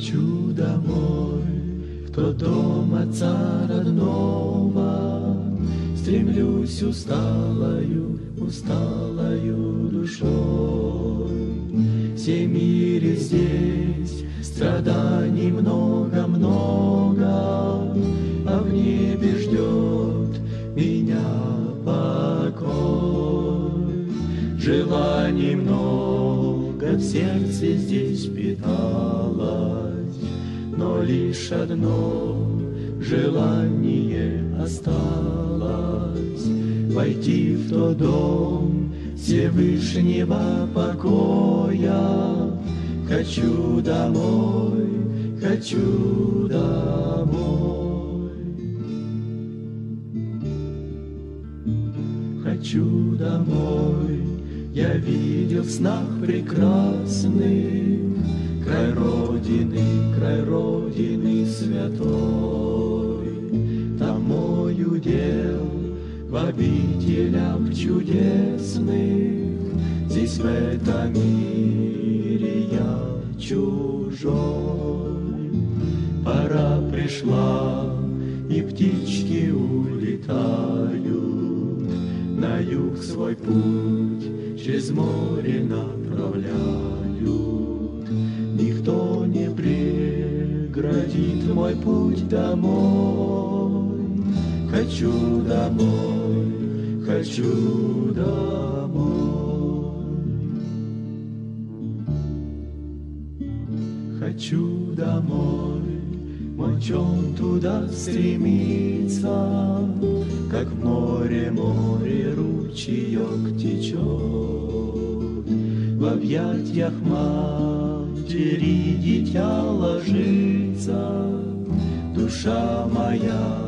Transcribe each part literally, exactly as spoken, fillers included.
Хочу домой, в тот дом Отца родного. Стремлюсь усталою, усталою душой. Все мире здесь страданий много-много, а в небе ждет меня покой. Желаний много в сердце здесь питалось, но лишь одно желание осталось — войти в тот дом Всевышнего покоя. Хочу домой, хочу домой. Хочу домой, я видел в снах прекрасных край Родины, край Родины святой. Там мой удел в обителях чудесных, здесь в этом мире я чужой. Пора пришла, и птички улетают, на юг свой путь через море направляют. Никто не преградит мой путь домой. Хочу домой, хочу домой. Хочу домой, мой чон туда стремится, как в море, море ручеек течет. В объятиях матери дитя ложится, душа моя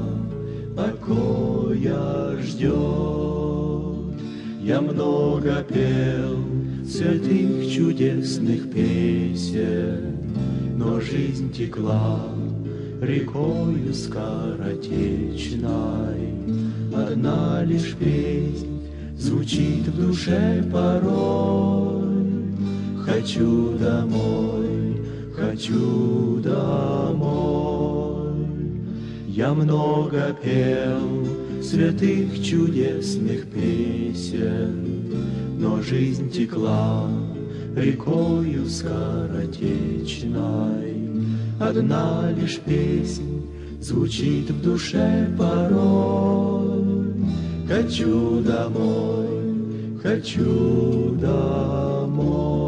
покоя ждет. Я много пел святых чудесных песен, но жизнь текла рекою скоротечной. Одна лишь песнь звучит в душе порой. Хочу домой, хочу домой. Я много пел святых чудесных песен, но жизнь текла рекою скоротечной. Одна лишь песнь звучит в душе порой. Хочу домой, хочу домой.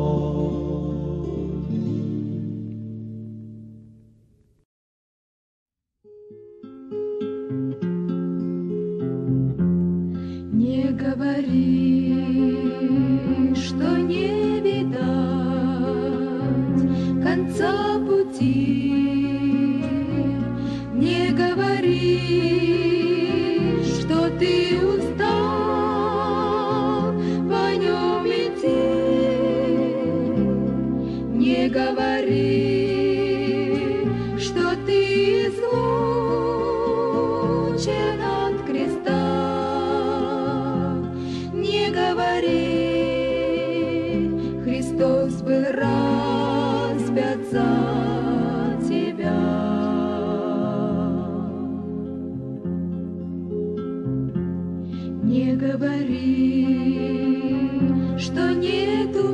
Не говори, что не видать конца пути. Не говори, что ты устал по нем идти. Не говори, что ты излучен от креста. Не говори, Христос был распят за тебя. Не говори, что нету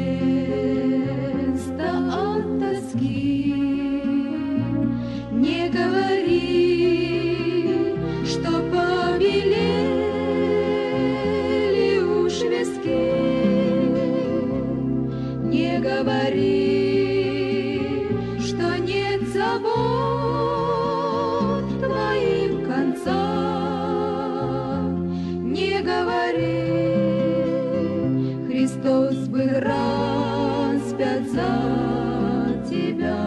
места от тоски. Не говори, что побелели уж виски. Не говори, что нет забот твоим конца. Не говори, Христос был распят за тебя.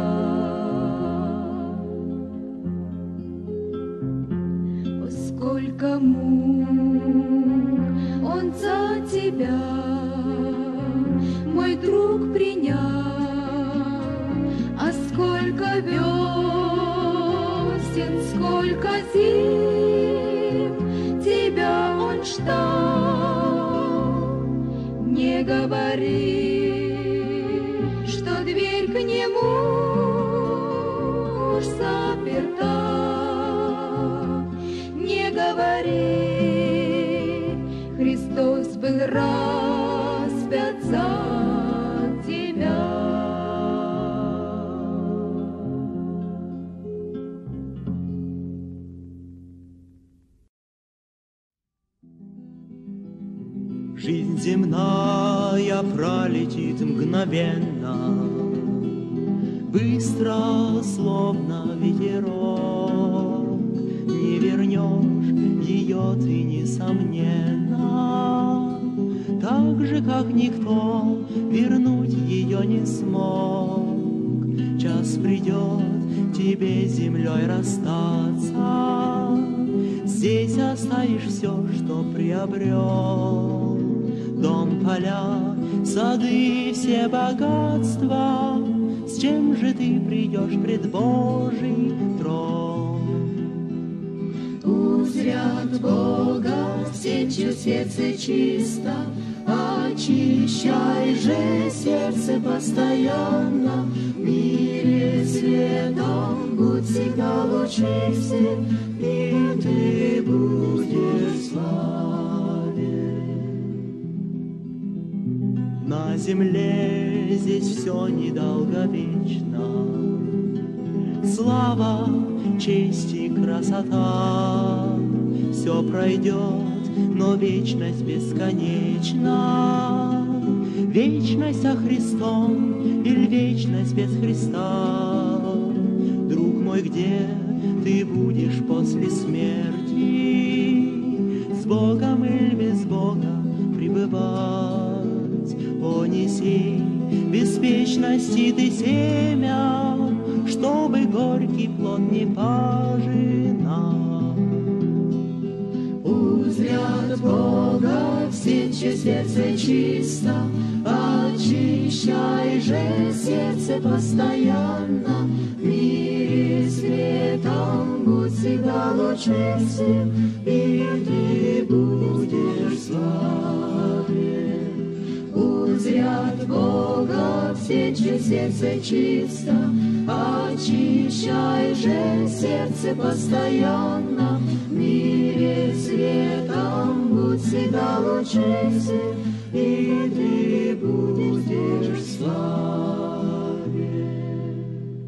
О, сколько мук Он за тебя, мой друг, принял, а сколько весен, сколько зим тебя Он ждал. Не говори, что дверь к Нему уж заперта. Не говори, Христос был распят за тебя. Жизнь земная пролетит мгновенно, быстро, словно ветерок. Не вернешь ее ты, несомненно, так же, как никто вернуть ее не смог. Час придет тебе с землей расстаться, здесь оставишь все, что приобрел. Дом, поля, сады, все богатства, с чем же ты придешь пред Божий трон? Узрят Бога все, чье сердце чисто, очищай же сердце постоянно. В мире светом будь всегда лучше всех, и ты будешь славен. На земле здесь все недолговечно, слава, честь и красота. Все пройдет, но вечность бесконечна. Вечность со Христом или вечность без Христа? Друг мой, где ты будешь после смерти? С Богом или без Бога пребывать? О, неси беспечности ты семя, чтобы горький плод не пожинал. Узрят Бога все, чье сердце чисто, очищай же сердце постоянно. В мире светом будь всегда лучше всех, и ты будешь славен. Узрят Бога все, чье сердце чисто, очищай же сердце постоянно. В мире светом будь всегда лучше всех, и ты будешь славен.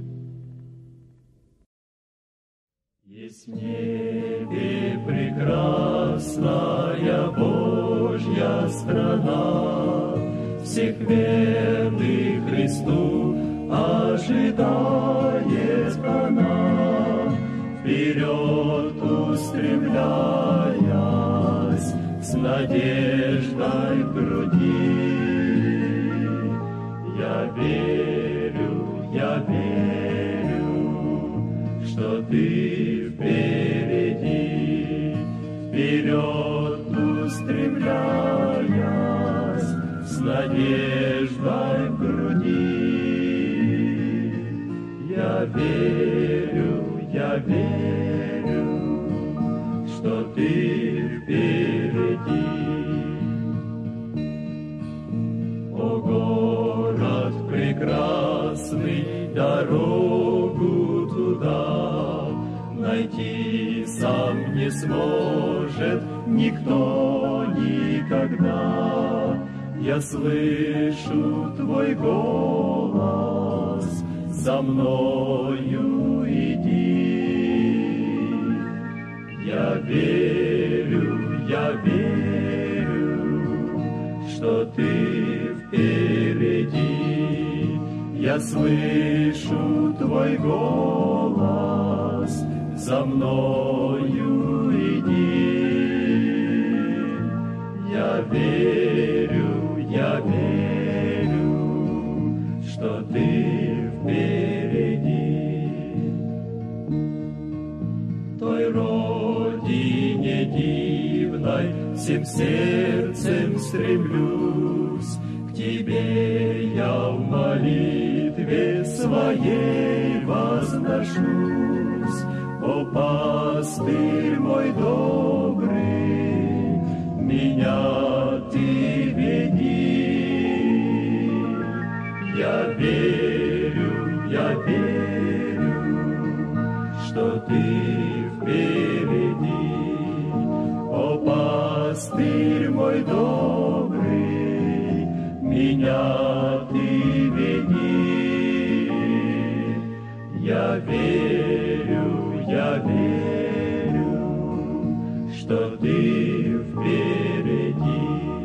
Есть в небе прекрасная Божья страна, всех верных Христу ожидает она, вперед устремляясь с надеждой в груди. Я верю, я верю, что ты впереди, вперед устремляясь с надеждой в груди. Я верю, я верю, что ты впереди. О, город прекрасный, дорогу туда найти сам не сможет никто никогда. Я слышу твой голос, за мною иди. Я верю, я верю, что ты впереди. Я слышу твой голос, за мною иди. Я верю, я верю, что ты впереди. Той родине дивной всем сердцем стремлюсь, к тебе я в молитве своей возношусь. О, пастырь мой добрый, меня ты веди. Я верю, я верю, меня ты веди. Я верю, я верю, что ты впереди.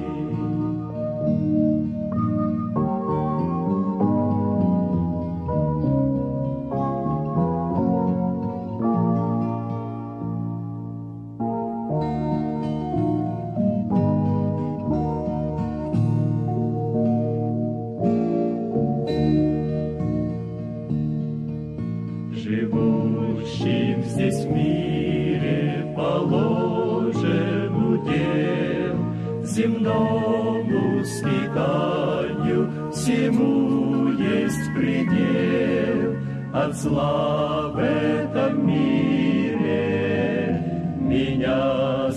Живущим здесь в мире положен удел, земному скитанию всему есть предел. От зла в этом мире меня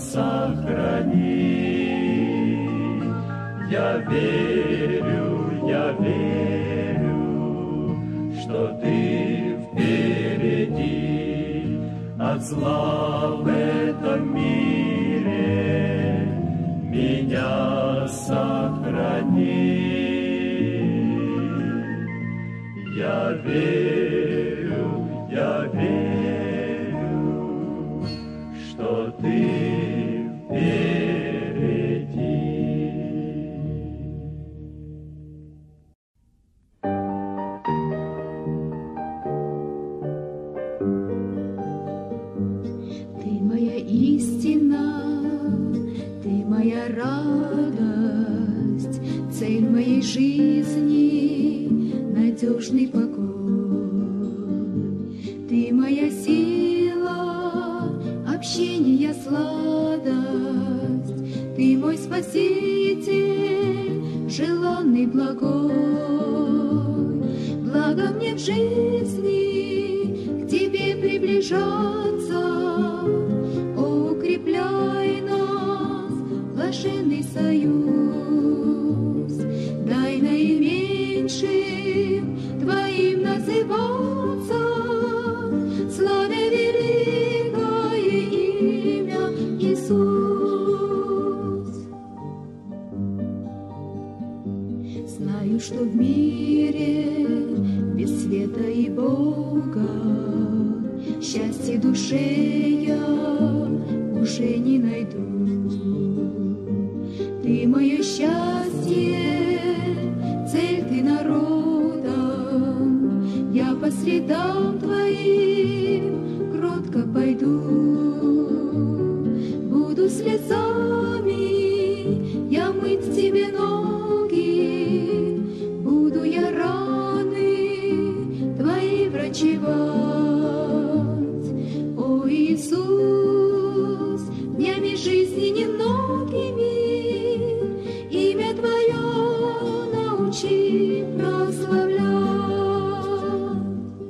сохрани. Я верю, я верю, что ты впереди. От зла в этом мире меня сохрани. Я верю, я верю, что ты впереди. Ты моя истина, ты моя радость, цель моей жизни, надежный покой. Ты моя сила, общение, сладость, ты мой спаситель, желанный, благой. Благо мне в жизни к тебе приближаться, укрепляй нас, блаженный союз. Дай наименьшим твоим называться, славя великое имя Иисус. Знаю, что в мире без света и Бога счастье душе я уже не найду. Ты мое счастье, цель ты народом, я по следам твоим кротко пойду. Буду слезами я мыть тебе ноги, буду я раны твои врачевать. О, Иисус, днями жизни немногими имя Твое научи прославлять.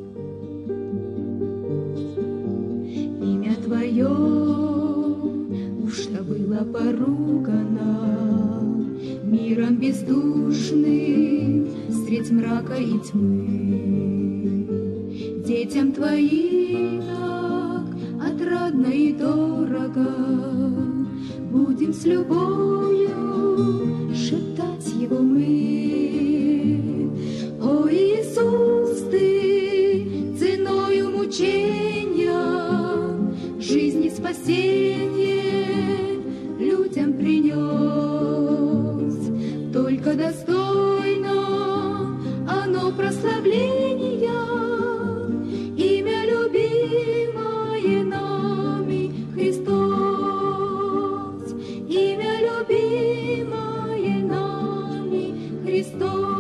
Имя Твое уж-то было поругано миром бездушным средь мрака и тьмы. Детям Твоим так отрадно и дорого будем с любовью шептать Его мы. О, Иисус, Ты ценою мучения жизни спасение людям принес. Только достойно оно прославления, имя любимое нами Христос, имя любимое нами Христос.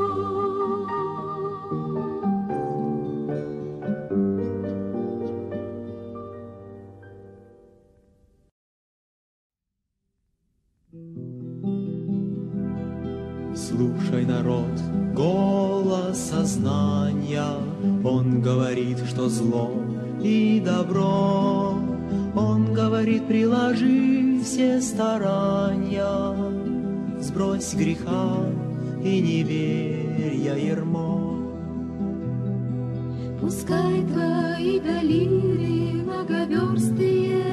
Слушай, народ, голос сознания, он говорит, что зло и добро. Он говорит, приложи все старания, сбрось греха и неверия ярмо. Пускай твои долины многоверстые,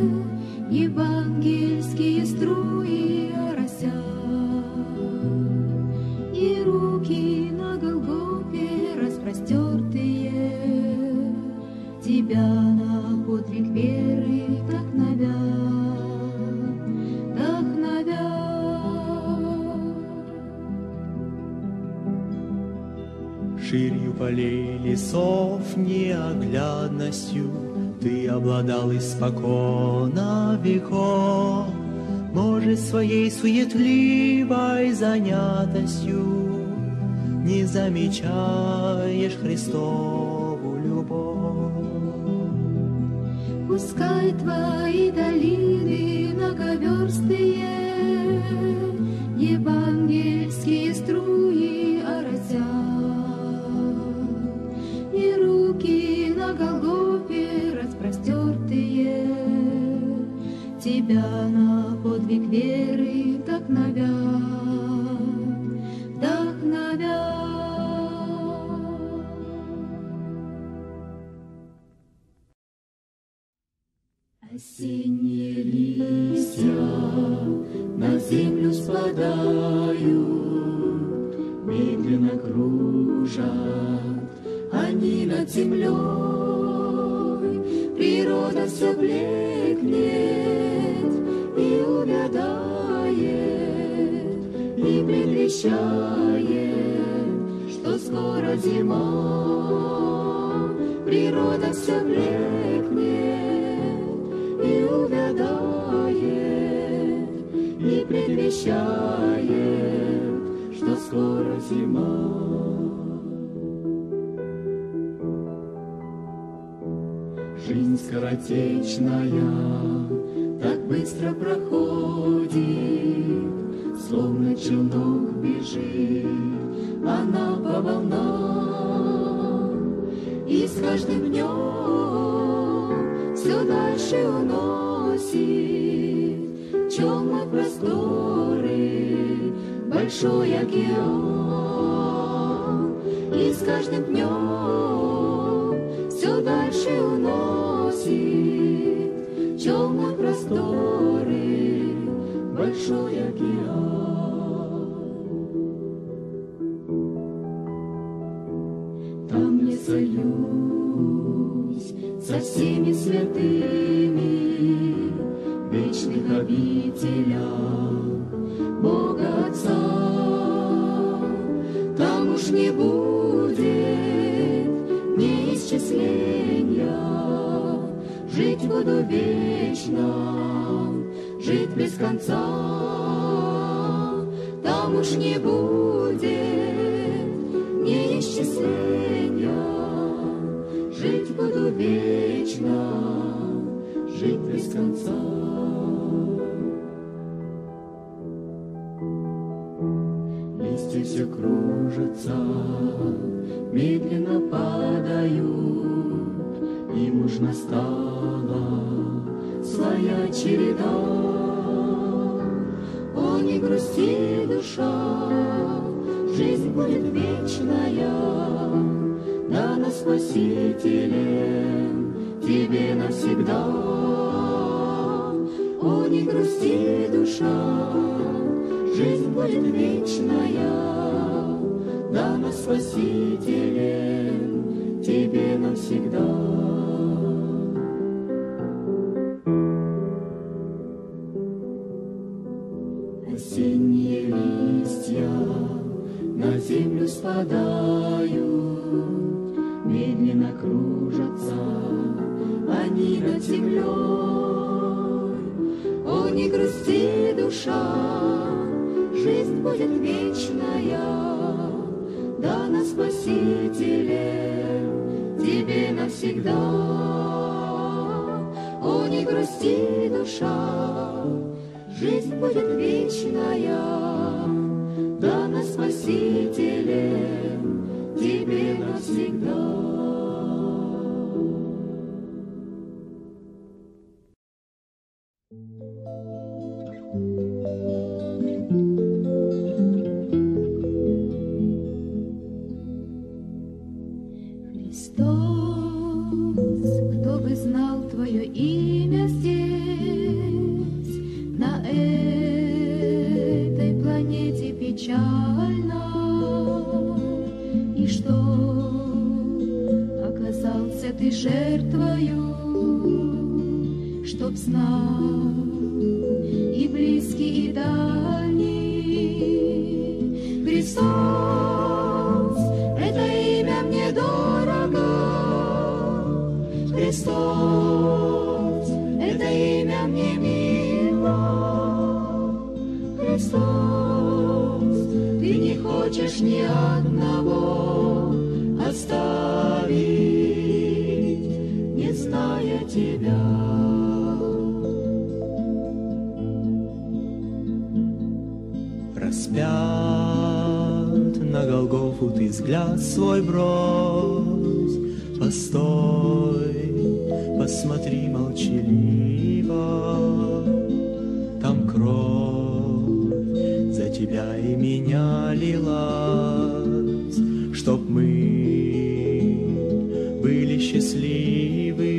евангельские струи оросят. Ширью полей, лесов, неоглядностью ты обладал испокона веков. Может, своей суетливой занятостью не замечаешь Христову любовь. Пускай твои долины многоверстые евангельские струи оросят, и руки на Голгофе распростертые тебя на подвиг веры вдохновят, вдохновят. Осенние листья на землю спадают, медленно кружат они над землей. Природа все блекнет и увядает, и предвещает, что скоро зима. Природа все блекнет и увядает, и предвещает, что скоро зима. Жизнь скоротечная так быстро проходит, словно челнок бежит она по волнам, и с каждым днем все дальше уносит темные просторы большой океан, и с каждым днем все дальше уносит темные просторы большой океан. Там не союз со всеми святыми в вечных обителях Бога Отца. Там уж не будет неисчисления, жить буду вечно, жить без конца. Там уж не будет неисчисления, жить буду вечно, жить без конца. Листья все кружатся, медленно падают, им уж настала своя череда. О, не грусти, душа, жизнь будет вечная, дана Спасителем тебе навсегда. О, не грусти, душа, жизнь будет вечная, дана Спасителем тебе навсегда. Осенние листья на землю спадают, медленно кружатся они над землей. О, не грусти, душа, жизнь будет вечная, дана Спасителем тебе навсегда. О, не грусти, душа, жизнь будет вечная, дана Спасителем тебе навсегда. Христос, кто бы знал твое имя здесь, на этой планете печально, и что оказался ты жертвою, чтоб знал и близкий, и дальний. Христос, это имя Христос, это имя мне мило. Христос, ты не хочешь ни одного оставить, не зная тебя. Распят на Голгофу ты взгляд свой брось. Постой, посмотри молчаливо, там кровь за тебя и меня лилась, чтоб мы были счастливы.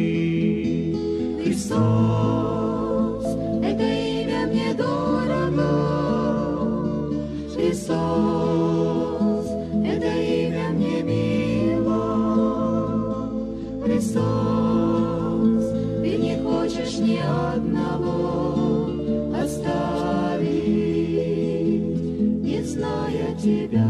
Христос, это имя мне дорого. Христос, это имя мне мило. Христос, ты не хочешь ни одного оставить, не зная тебя.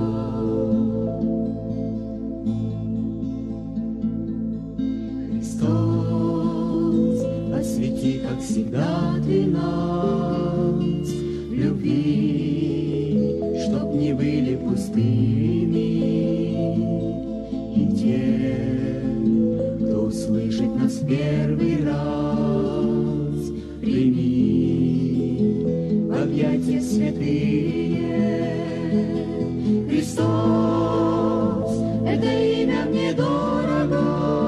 Христос, освети, как всегда, ты нас в любви, чтоб не были пустыми и те, кто услышит нас в первый раз, прими в объятия святые. Христос, это имя мне дорого.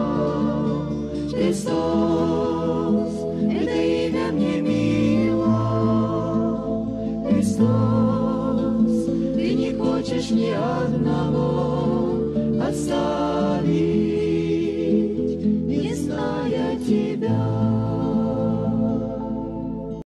Христос, это имя мне мило. Христос, ты не хочешь ни одного оставить.